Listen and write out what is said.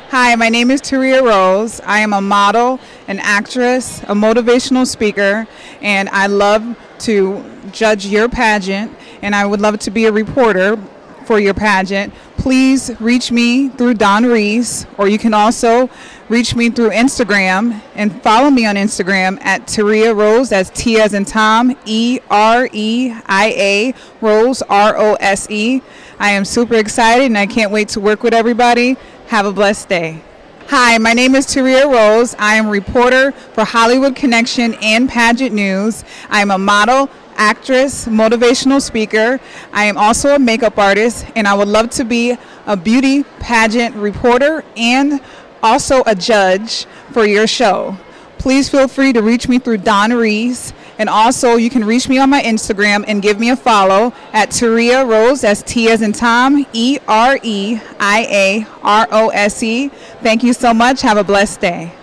Hi, my name is Taria Rose. I am a model, an actress, a motivational speaker, and I love to judge your pageant, and I would love to be a reporter for your pageant. Please reach me through Don Reese, or you can also reach me through Instagram and follow me on Instagram at Taria Rose. That's T as in Tom, E-R-E-I-A, Rose, R-O-S-E. I am super excited and I can't wait to work with everybody. Have a blessed day. Hi, my name is Taria Rose. I am a reporter for Hollywood Connection and Pageant News. I am a model, actress, motivational speaker. I am also a makeup artist, and I would love to be a beauty pageant reporter and also a judge for your show. Please feel free to reach me through Don Reese, and also you can reach me on my Instagram and give me a follow at Taria Rose. That's T as in Tom, E-R-E-I-A-R-O-S-E. Thank you so much. Have a blessed day.